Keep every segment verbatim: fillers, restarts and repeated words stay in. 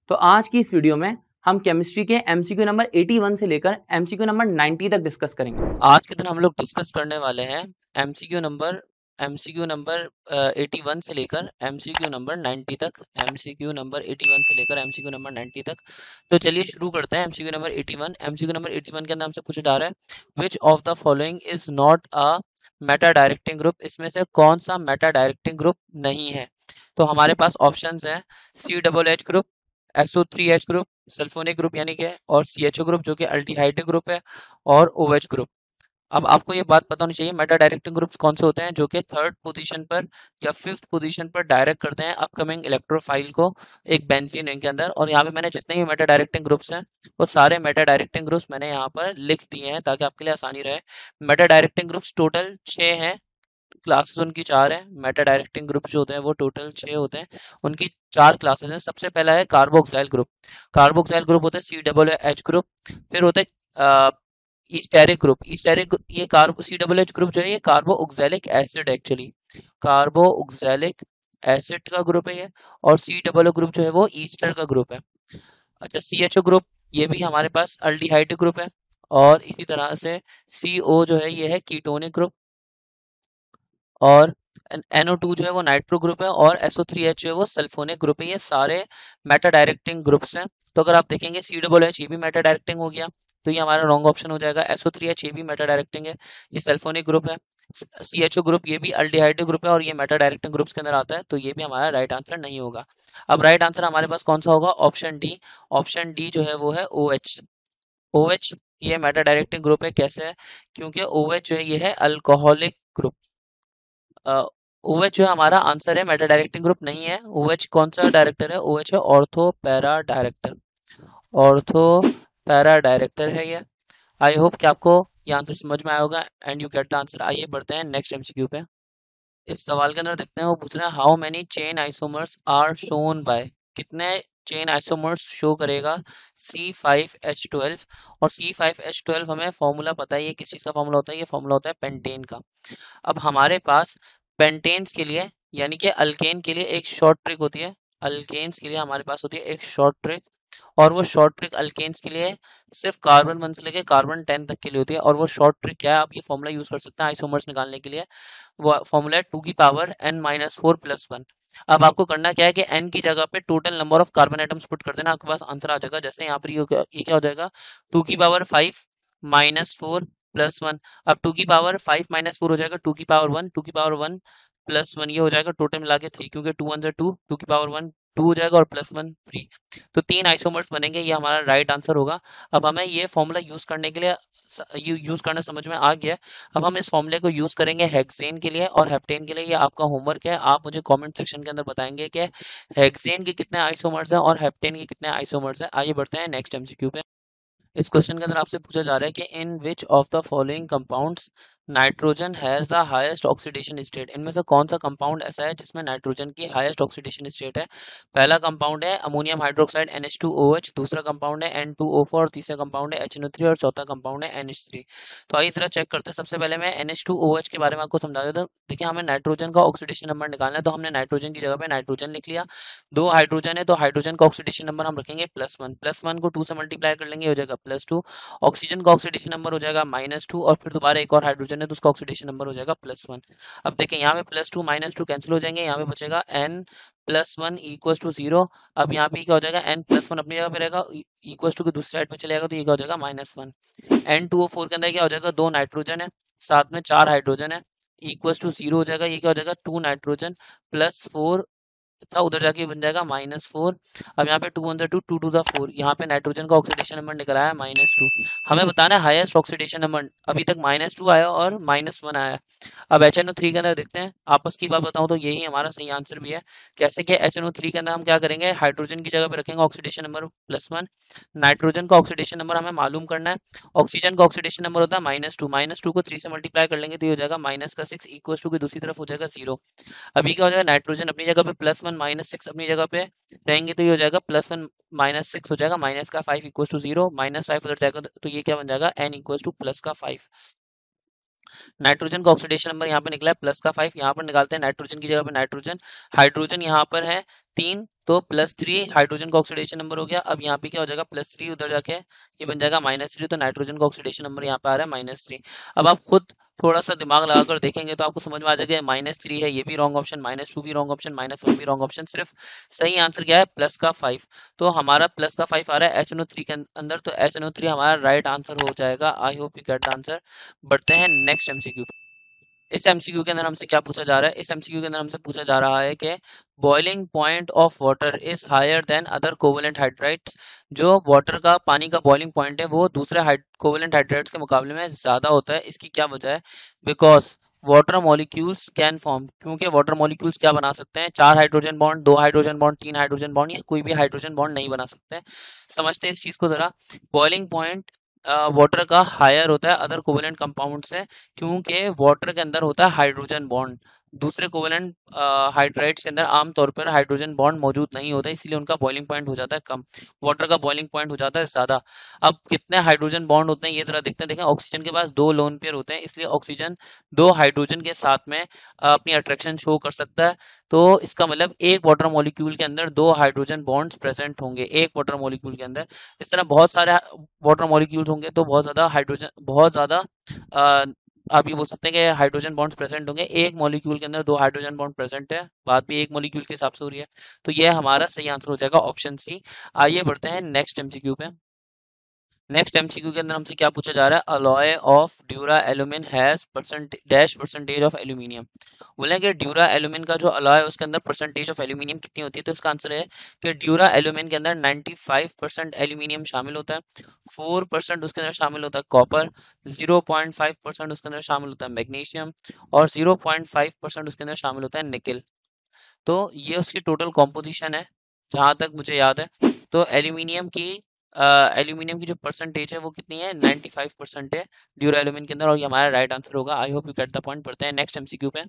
तो आज की इस वीडियो में हम केमिस्ट्री के एमसीक्यू नंबर इक्यासी से लेकर एमसीक्यू नंबर नब्बे तक डिस्कस करेंगे। आज के दिन हम लोग डिस्कस करने वाले हैं एमसीक्यू नंबर एमसीक्यू नंबर इक्यासी से लेकर एमसीक्यू नंबर नब्बे तक एमसीक्यू नंबर इक्यासी से लेकर एमसीक्यू नंबर नब्बे तक। तो चलिए शुरू करते हैं। एमसीक्यू नंबर इक्यासी एमसीक्यू नंबर इक्यासी के अंदर हमसे पूछा जा रहा है which of the following is not a meta directing group. इसमें से कौन सा मेटा डायरेक्टिंग ग्रुप नहीं है। तो हमारे पास ऑप्शंस हैं C double H group, S O three H group, sulphonic group यानी कि, और सी एच ओ ग्रुप जो कि अल्टीहाइड ग्रुप है, और ओ एच ग्रुप। अब आपको ये बात पता होनी चाहिए मेटा डायरेक्टिंग ग्रुप्स कौन से होते हैं जो कि थर्ड पोजीशन पर या फिफ्थ पोजीशन पर डायरेक्ट करते हैं अपकमिंग इलेक्ट्रोफाइल को एक बेंजीन रिंग के अंदर। और यहाँ पे मैंने जितने भी मेटा डायरेक्टिंग ग्रुप्स हैं वो सारे मेटा डायरेक्टिंग ग्रुप्स मैंने यहाँ पर लिख दिए हैं ताकि आपके लिए आसानी रहे। मेटा डायरेक्टिंग ग्रुप्स टोटल छः हैं, क्लासेस उनकी चार है। मेटा डायरेक्टिंग ग्रुप जो होते हैं वो टोटल छः होते हैं, उनकी चार क्लासेस हैं। सबसे पहला है कार्बोक्साइल ग्रुप। कार्बोक्साइल ग्रुप होता है सी डबल एच ग्रुप। फिर होते हैं ईस्टेरिक ग्रुप। ईस्टेरिक ये carbo C double H group जो है ये carbo oxalic acid, actually carbo oxalic acid का ग्रुप है ये। और सी डबल ग्रुप जो है वो ईस्टर का ग्रुप है। अच्छा, सी एच ओ ग्रुप ये भी हमारे पास अल्डिहाइड ग्रुप है। और इसी तरह से सी ओ जो है ये है कीटोनिक ग्रुप। और एन ओ टू जो है वो नाइट्रो ग्रुप है। और एस ओ थ्री एच जो है वो सल्फोनिक ग्रुप है। ये सारे मेटा डायरेक्टिंग ग्रुप्स हैं। तो अगर आप देखेंगे सी डबल एच ये भी मेटा डायरेक्टिंग हो गया, तो ये हमारा रॉन्ग ऑप्शन हो जाएगा। एस ओ थ्री एच ये भी मेटा डायरेक्टिंग है, ये सल्फोनिक ग्रुप है। सी एच ओ ग्रुप ये भी अल्डिहाइड ग्रुप है और ये मेटा डायरेक्टिंग ग्रुप्स के अंदर आता है, तो ये भी हमारा राइट आंसर नहीं होगा। अब राइट आंसर हमारे पास कौन सा होगा? Option D. ऑप्शन डी जो है वो है ओ एच। ओ एच ये मेटा डायरेक्टिंग ग्रुप है। कैसे है? क्योंकि ओ एच जो है ये है अल्कोहलिक ग्रुप। ओएच जो हमारा आंसर है, मेटा डायरेक्टिंग ग्रुप नहीं है। ओएच कौन सा डायरेक्टर है? ओएच है ortho para director. Ortho para director है ये। आई होप कि आपको ये आंसर समझ में आया होगा and you get the answer. आइए बढ़ते हैं नेक्स्ट एमसीक्यू पे। इस सवाल के अंदर देखते हैं, वो पूछ रहे हैं how many chain isomers are shown by. कितने चेन आइसोमर्स शो करेगा सी फाइव एच ट्वेल्व। और सी फाइव एच ट्वेल्व हमें फॉर्मूला पता है, ये किस चीज़ का फॉर्मूला होता है? ये फॉर्मूला होता है पेंटेन का। अब हमारे पास पेंटेन्स के लिए यानी कि अल्केन के लिए एक शॉर्ट ट्रिक होती है। अल्केन्स के लिए हमारे पास होती है एक शॉर्ट ट्रिक, और वो शॉर्ट ट्रिक अल्केन्स के लिए सिर्फ कार्बन वन से लेकर कार्बन टेन तक के लिए होती है। और वो शॉर्ट ट्रिक क्या है? आप ये फॉर्मूला यूज कर सकते हैं आइसोमर्स निकालने के लिए। वो फॉर्मूला है टू की power N minus four plus one. अब आपको करना क्या है कि एन की जगह पे total number of carbon atoms put कर देना, आपके पास आंसर आ जाएगा। जैसे यहाँ पर ये ये क्या हो जाएगा? टू की power five minus four plus one. अब टू की पावर फाइव माइनस फोर हो जाएगा टू की पावर वन, टू की पावर वन प्लस वन, ये हो जाएगा टोटल मिला के थ्री, क्योंकि टू वन से टू, टू की पावर वन टू हो जाएगा और प्लस वन थ्री। तो तीन आइसोमर्स बनेंगे, ये हमारा राइट आंसर होगा। अब हमें ये फॉर्मूला यूज करने के लिए यूज करना समझ में आ गया। अब हम इस फॉर्मूले को यूज करेंगे हेक्सेन के लिए और हेप्टेन के लिए। ये आपका होमवर्क है, आप मुझे कमेंट सेक्शन के अंदर बताएंगे कि हेक्सेन के कितने आइसोमर्स हैं और हेप्टेन के कितने आइसोमर्स हैं। आइए बढ़ते हैं नेक्स्ट एमसीक्यू पे। इस क्वेश्चन के अंदर आपसे पूछा जा रहा है कि in which of the following compounds nitrogen has the highest oxidation state. इनमें से कौन सा कंपाउंड ऐसा है जिसमें नाइट्रोजन की हाईएस्ट ऑक्सीडेशन स्टेट है? पहला कंपाउंड है ammonium hydroxide N H two O H, दूसरा कंपाउंड है एन टू ओ फोर, और तीसरा कंपाउंड है एच एन ओ थ्री, और चौथा कंपाउंड है एन एच थ्री। तो आइए जरा चेक करते हैं। सबसे पहले मैं N H two O H के बारे में आपको समझा देता हूँ। देखिए, हमें नाइट्रोजन का ऑक्सीडेशन नंबर निकालना है, तो हमने नाइट्रोजन की जगह पे नाइट्रोजन लिख लिया। दो हाइड्रोजन है तो हाइड्रोजन का ऑक्सीडेशन नंबर हम रखेंगे प्लस वन। प्लस वन को टू से मल्टीप्लाई कर लेंगे, हो जाएगा प्लस टू। ऑक्सीजन का ऑक्सीडेशन नंबर हो जाएगा माइनस टू, और फिर दोबारा एक और हाइड्रोजन है तो उसका ऑक्सीडेशन नंबर हो जाएगा प्लस वन। अब देखें, यहाँ पे plus two minus two cancel हो जाएंगे, यहाँ पे बचेगा N plus one equal to zero. अब यहाँ पे क्या हो जाएगा? एन प्लस वन अपनी जगह पे रहेगा, इक्वल टू की दूसरी साइड पे चलेगा, तो ये क्या हो जाएगा? Minus one. N two O four के अंदर क्या हो जाएगा? दो नाइट्रोजन है, साथ में चार हाइड्रोजन है, इक्वल टू जीरो हो जाएगा। ये क्या हो जाएगा? टू नाइट्रोजन प्लस फोर था, उधर जाके बन जाएगा माइनस फोर। अब यहाँ पे two one two, two to the four, यहाँ पे नाइट्रोजन का ऑक्सीडेशन नंबर निकल आया माइनस टू। हमें बताना है हाईएस्ट ऑक्सीडेशन नंबर। अभी तक माइनस टू आया और माइनस वन आया। अब एच एन ओ थ्री के अंदर देखते हैं। आपस की बात बताऊं तो यही हमारा सही आंसर भी है। कैसे कि एच एन ओ थ्री के अंदर हम क्या करेंगे? हाइड्रोजन की जगह पे रखेंगे oxidation number plus one. Nitrogen का ऑक्सीडेशन नंबर हमें मालूम करना है। ऑक्सीजन का ऑक्सीडेशन नंबर होता है माइनस टू। माइनस टू को थ्री से मल्टीप्लाई कर लेंगे तो ये हो जाएगा माइनस का सिक्स, इक्वल टू की दूसरी तरफ हो जाएगा जीरो। अभी क्या हो जाएगा? नाइट्रोजन अपनी जगह पे प्लस वन, माइनस सिक्स अपनी जगह पे रहेंगे, तो ये हो जाएगा प्लस वन माइनस सिक्स हो जाएगा, माइनस का five equal to zero, minus five उधर जाएगा तो ये क्या बन जाएगा? एन इक्वल टू प्लस का फाइव। नाइट्रोजन का ऑक्सीडेशन नंबर यहाँ पे निकला है प्लस का फाइव, यहाँ पर निकालते हैं नाइट्रोजन की जगह पे नाइट्रोजन, हाइड्रोजन यहाँ पर है तीन, तो प्लस थ्री हाइड्रोजन का ऑक्सीडेशन नंबर हो गया। अब यहाँ पे क्या हो जाएगा, प्लस थ्री उधर जाके ये बन जाएगा माइनस थ्री, तो नाइट्रोजन का ऑक्सीडेशन नंबर यहाँ पे आ रहा है माइनस थ्री। अब आप खुद थोड़ा सा दिमाग लगाकर देखेंगे तो आपको समझ में आ जाएगा माइनस थ्री है, ये भी रॉन्ग ऑप्शन, माइनस टू भी रॉन्ग ऑप्शन, माइनस वन भी रॉन्ग ऑप्शन, सिर्फ सही आंसर क्या है, प्लस का फाइव। तो हमारा प्लस का फाइव आ रहा है एच एन ओ थ्री के अंदर, तो एच एन ओ थ्री हमारा राइट आंसर हो जाएगा। I hope you get the answer. बढ़ते हैं नेक्स्ट एमसीक्यू। इस एमसीक्यू के अंदर हमसे क्या पूछा जा रहा है, इस एमसीक्यू के अंदर हमसे पूछा जा रहा है कि boiling point of water is higher than other covalent hydrides. जो वाटर का, पानी का बॉइलिंग पॉइंट है वो दूसरे कोवेलेंट हाइड्राइड्स के मुकाबले में ज्यादा होता है। इसकी क्या वजह है? Because water molecules can form, क्योंकि वाटर मॉलिक्यूल्स क्या बना सकते हैं, चार हाइड्रोजन बॉन्ड, दो हाइड्रोजन बॉन्ड, तीन हाइड्रोजन बॉन्ड, या कोई भी हाइड्रोजन बॉन्ड नहीं बना सकते हैं। समझते हैं इस चीज को जरा। बॉइलिंग पॉइंट वाटर का हायर होता है अदर कोवेलेंट कंपाउंड से, क्योंकि वाटर के अंदर होता है हाइड्रोजन बॉन्ड। दूसरे कोवेलेंट हाइड्राइड्स के अंदर आमतौर पर हाइड्रोजन बॉन्ड मौजूद नहीं होता, इसलिए उनका बॉइलिंग पॉइंट हो जाता है कम, वाटर का बॉइलिंग पॉइंट हो जाता है ज्यादा। अब कितने हाइड्रोजन बॉन्ड होते हैं ये जरा देखते हैं। देखें, ऑक्सीजन के पास दो लोन पेयर होते हैं, इसलिए ऑक्सीजन दो हाइड्रोजन के साथ में अ, अपनी अट्रैक्शन शो कर सकता है। तो इसका मतलब एक वाटर मॉलिक्यूल के अंदर दो हाइड्रोजन बॉन्ड्स प्रेजेंट होंगे, एक वाटर मॉलिक्यूल के अंदर। इस तरह बहुत सारे वाटर मॉलिक्यूल्स होंगे तो बहुत ज्यादा हाइड्रोजन, बहुत ज्यादा अ, आप ये बोल सकते हैं कि हाइड्रोजन बॉन्ड्स प्रेजेंट होंगे। एक मॉलिक्यूल के अंदर दो हाइड्रोजन बॉन्ड प्रेजेंट है, बात भी एक मॉलिक्यूल के हिसाब से हो रही है, तो ये हमारा सही आंसर हो जाएगा ऑप्शन सी। आइए बढ़ते हैं नेक्स्ट एमसीक्यू पे। नेक्स्ट एमसीक्यू के अंदर हमसे क्या पूछा जा रहा है, alloy of duralumin has percent dash percentage of aluminium. बोले कि ड्यूरा एल्यूमिन का जो अलॉय है उसके अंदर परसेंटेज ऑफ एल्यूमिनियम कितनी होती है, तो इसका आंसर है कि ड्यूरा एल्यूमिन के अंदर पचानवे परसेंट एल्यूमिनियम शामिल होता है, फोर परसेंट उसके अंदर शामिल होता है copper, zero point five percent उसके अंदर शामिल होता है मैग्नीशियम, और जीरो पॉइंट फाइव परसेंट उसके अंदर शामिल होता है निकेल। तो ये उसकी टोटल कॉम्पोजिशन है जहां तक मुझे याद है। तो एल्यूमिनियम की एल्यूमिनियम की जो परसेंटेज है वो कितनी है, पचानवे परसेंट है ड्यूरा एल्यूमिनियम के अंदर, और ये हमारा राइट आंसर होगा। I hope you get the point. पढ़ते हैं नेक्स्ट एमसीक्यू पे।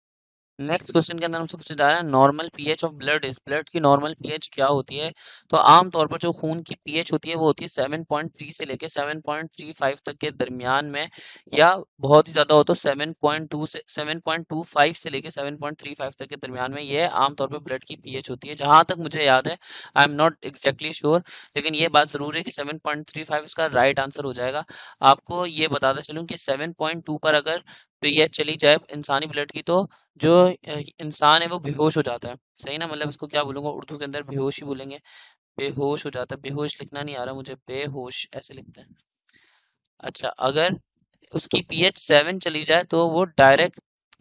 नेक्स्ट क्वेश्चन के अंदर हमसे पूछा जा रहा है normal pH of blood is, blood की नॉर्मल पीएच क्या होती है। तो आमतौर पर जो खून की पीएच होती है वो होती है सेवन पॉइंट थ्री से लेके सेवन पॉइंट थ्री फाइव तक के दरमियान में, या बहुत ही ज्यादा हो तो सेवन पॉइंट टू से सेवन पॉइंट टू फाइव से लेके सेवन पॉइंट थ्री फाइव तक के दरमियान में, ये आमतौर पर ब्लड की पीएच होती है जहां तक मुझे याद है। I am not exactly sure, लेकिन ये बात जरूर है कि सेवन पॉइंट थ्री फाइव इसका राइट आंसर हो जाएगा। आपको ये बताता चलूं कि सेवन पॉइंट टू पर अगर पीएच चली जाए इंसानी ब्लड की, तो जो अ, इंसान है वो बेहोश हो जाता है। सही ना, मतलब इसको क्या बोलूंगा, उर्दू के अंदर बेहोश ही बोलेंगे, बेहोश हो जाता है। बेहोश लिखना नहीं आ रहा मुझे, बेहोश ऐसे लिखते हैं। अच्छा, अगर उसकी पीएच सेवन चली जाए तो वो डायरेक्ट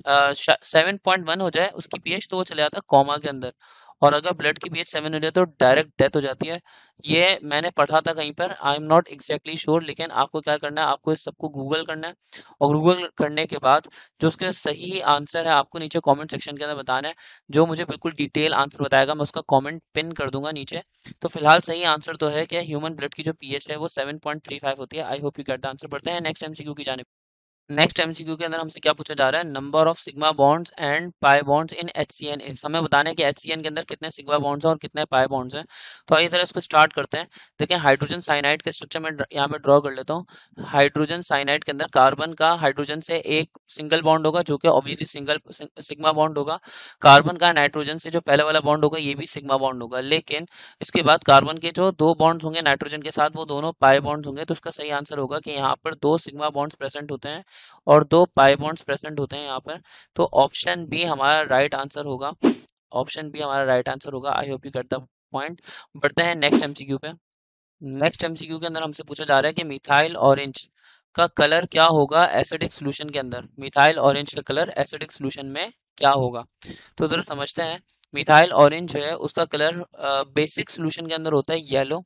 सेवन पॉइंट वन हो जाए उसकी पीएच, तो वो चले जाता है कॉमा के अंदर। और अगर ब्लड की पीएच सेवन हो जाए तो डायरेक्ट डेथ हो जाती है। ये मैंने पढ़ा था कहीं पर, I am not exactly sure, लेकिन आपको क्या करना है, आपको इस सबको गूगल करना है, और गूगल करने के बाद जो उसके सही आंसर है आपको नीचे कमेंट सेक्शन के अंदर बताना है। जो मुझे बिल्कुल डिटेल आंसर बताएगा मैं उसका कमेंट पिन कर दूंगा नीचे। तो फिलहाल सही आंसर तो है कि ह्यूमन ब्लड की जो पीएच है वो सेवन पॉइंट थ्री फाइव होती है। I hope you get the answer. बढ़ते हैं नेक्स्ट एमसीक्यू की जानिब। नेक्स्ट एमसीक्यू के अंदर हमसे क्या पूछा जा रहा है, number of sigma bonds and pi bonds in HCN is. हमें बताना है कि एचसीएन के अंदर कितने सिग्मा बॉन्ड्स हैं और कितने पाई बॉन्ड्स हैं। तो आइए जरा इसको स्टार्ट करते हैं। देखिए, हाइड्रोजन साइनाइड के स्ट्रक्चर में यहाँ पे ड्रॉ कर लेता हूँ। हाइड्रोजन साइनाइड के अंदर कार्बन का हाइड्रोजन से एक सिंगल बॉन्ड होगा जो कि ऑब्वियसली सिंगल सिग्मा बॉन्ड होगा। कार्बन का नाइट्रोजन से जो पहले वाला बॉन्ड होगा ये भी सिग्मा बॉन्ड होगा, लेकिन इसके बाद कार्बन के जो दो बॉन्ड्स होंगे नाइट्रोजन के साथ वो दोनों पाई बॉन्ड्स होंगे। तो उसका सही आंसर होगा कि यहाँ पर दो सिग्मा बॉन्ड्स प्रेजेंट होते हैं और दो पाई बॉन्ड्स प्रेजेंट होते हैं यहाँ पर। तो ऑप्शन बी हमारा राइट आंसर होगा, ऑप्शन बी हमारा राइट आंसर होगा। I hope you get the point. बढ़ते हैं नेक्स्ट एमसीक्यू पे। नेक्स्ट एमसीक्यू के अंदर हमसे पूछा जा रहा है कि मिथाइल ऑरेंज का कलर क्या होगा एसिडिक सॉल्यूशन के अंदर। मिथाइल ऑरेंज का कलर एसिडिक सॉल्यूशन में क्या होगा, तो जरा समझते हैं। मिथाइल ऑरेंज है उसका कलर बेसिक सॉल्यूशन के अंदर होता है येलो,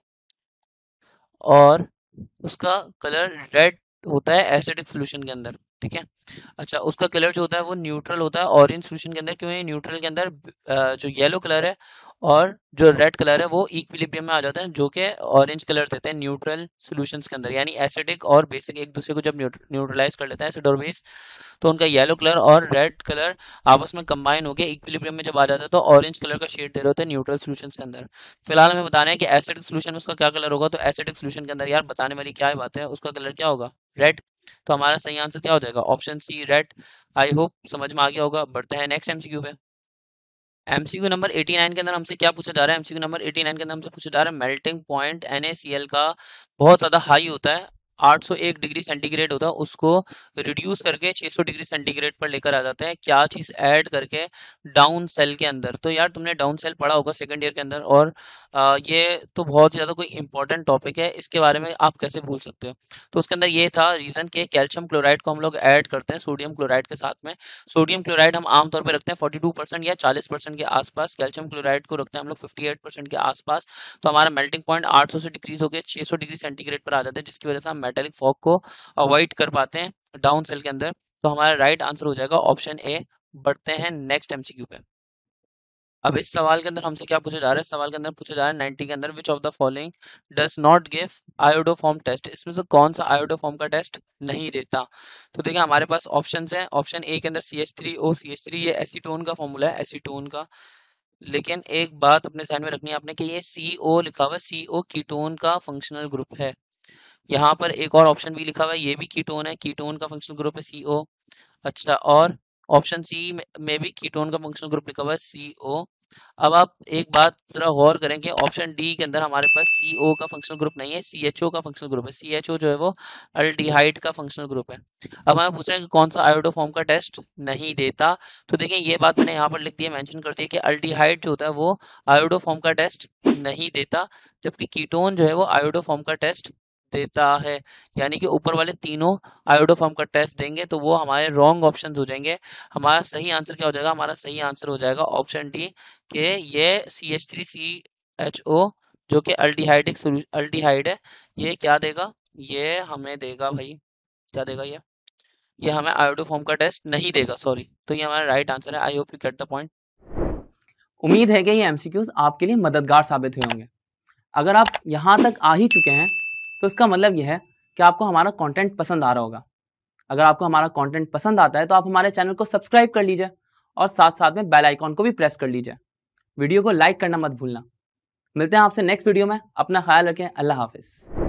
और उसका कलर रेड होता है एसिडिक सॉल्यूशन के अंदर। ठीक है, अच्छा, उसका कलर जो होता है वो न्यूट्रल होता है ऑरेंज सॉल्यूशन के अंदर। क्यों? ये न्यूट्रल के अंदर अ, जो येलो कलर है और जो रेड कलर है वो इक्विलिब्रियम में आ जाता है, जो कि ऑरेंज कलर देते हैं न्यूट्रल सॉल्यूशंस के अंदर। यानी एसिडिक और बेसिक एक दूसरे को जब न्यूट्रलाइज कर लेता है एसिड और बेस, तो उनका येलो कलर और रेड कलर आपस में कंबाइन होकर इक्विलिब्रियम में जब आ जाता है तो ऑरेंज कलर का शेड दे रहे होते हैं न्यूट्रल सॉल्यूशंस के अंदर। फिलहाल हमें बताना है कि एसिडिक सॉल्यूशन में उसका क्या कलर होगा। तो एसिडिक सॉल्यूशन के अंदर यार बताने वाली क्या बात है, उसका कलर क्या होगा, रेड। तो हमारा सही आंसर क्या हो जाएगा? Option C red. I hope समझ में आ गया होगा। बढ़ते हैं नेक्स्ट एमसीक्यू पे। एमसीक्यू नंबर नवासी के अंदर हमसे क्या पूछा जा रहा है? एमसीक्यू नंबर नवासी के अंदर हमसे पूछा जा रहा है मेल्टिंग पॉइंट NaCl का बहुत ज्यादा हाई होता है, आठ सौ एक डिग्री सेंटीग्रेड होता है, उसको रिड्यूस करके छह सौ डिग्री सेंटीग्रेड पर लेकर आ जाते हैं। क्या चीज ऐड करके? डाउन सेल के अंदर। तो यार तुमने डाउन सेल पढ़ा होगा सेकंड ईयर के अंदर, और आ, ये तो बहुत ही ज्यादा कोई इंपॉर्टेंट टॉपिक है, इसके बारे में आप कैसे भूल सकते हो? तो उसके अंदर ये था रीजन कि कैल्शियम क्लोराइड को हम लोग ऐड करते हैं सोडियम क्लोराइड के साथ में। सोडियम क्लोराइड हम आमतौर पर रखते हैं बयालीस परसेंट या चालीस परसेंट के आसपास, कैल्शियम क्लोराइड को रखते हैं हम लोग अट्ठावन परसेंट के आसपास। तो हमारा मेल्टिंग पॉइंट आठ सौ से डिक्रीज होकर छह सौ डिग्री सेंटीग्रेड पर आ जाता है, जिसकी वजह से हम मेटेलिक फॉग को अवॉइड कर पाते हैं डाउन सेल के अंदर। तो हमारा राइट आंसर हो जाएगा ऑप्शन ए। बढ़ते हैं नेक्स्ट एमसीक्यू पे। अब इस सवाल के अंदर हमसे क्या पूछा जा रहा है? सवाल के अंदर पूछा जा रहा है नाइंटी के अंदर which of the following does not give iodoform test. इसमें से कौन सा आयोडोफॉर्म का टेस्ट नहीं देता? तो देखिए हमारे पास ऑप्शंस हैं। ऑप्शन ए के अंदर C H three O C H three, ये एसीटोन का फॉर्मूला है, एसीटोन का। लेकिन एक बात अपने ध्यान में रखनी है आपने कि ये सी ओ लिखा हुआ है, सी ओ कीटोन का फंक्शनल ग्रुप है। यहाँ पर एक और ऑप्शन भी लिखा हुआ है, ये भी कीटोन है, कीटोन का फंक्शनल ग्रुप है सी ओ। अच्छा, और ऑप्शन सी में भी कीटोन का फंक्शनल ग्रुप लिखा हुआ है सी ओ। अब आप एक बात जरा गौर करें कि ऑप्शन डी के अंदर हमारे पास सी ओ का फंक्शनल ग्रुप नहीं है, सी एच ओ का फंक्शनल ग्रुप है। सी एच ओ जो है वो अल्डिहाइड का फंक्शनल ग्रुप है। अब हमें पूछ रहे हैं कि कौन सा आयोडोफॉर्म का टेस्ट नहीं देता। तो देखिए ये बात मैंने यहाँ पर लिख दी है, मेंशन कर दी है कि अल्डिहाइड जो होता है वो आयोडोफॉर्म का टेस्ट नहीं देता, जबकि कीटोन जो है वो आयोडोफॉर्म का टेस्ट देता है। यानी कि ऊपर वाले तीनों आयोडोफॉर्म का टेस्ट देंगे, तो वो हमारे रॉन्ग ऑप्शंस हो जाएंगे। हमारा सही आंसर क्या हो जाएगा? हमारा सही आंसर हो जाएगा ऑप्शन डी कि ये C H three C H O जो कि अल्डिहाइडिक अल्डिहाइड है, ये क्या देगा? ये हमें देगा भाई, क्या देगा ये? ये हमें आयोडोफॉर्म का टेस्ट नहीं देगा, सॉरी। तो ये हमारा राइट आंसर है। I hope you get the point. उम्मीद है कि ये एमसीक्यूज आपके लिए मददगार साबित हुए होंगे। अगर आप यहाँ तक आ ही चुके हैं तो इसका मतलब यह है कि आपको हमारा कंटेंट पसंद आ रहा होगा। अगर आपको हमारा कंटेंट पसंद आता है तो आप हमारे चैनल को सब्सक्राइब कर लीजिए और साथ साथ में बेल आइकॉन को भी प्रेस कर लीजिए। वीडियो को लाइक करना मत भूलना। मिलते हैं आपसे नेक्स्ट वीडियो में। अपना ख्याल रखें। अल्लाह हाफिज।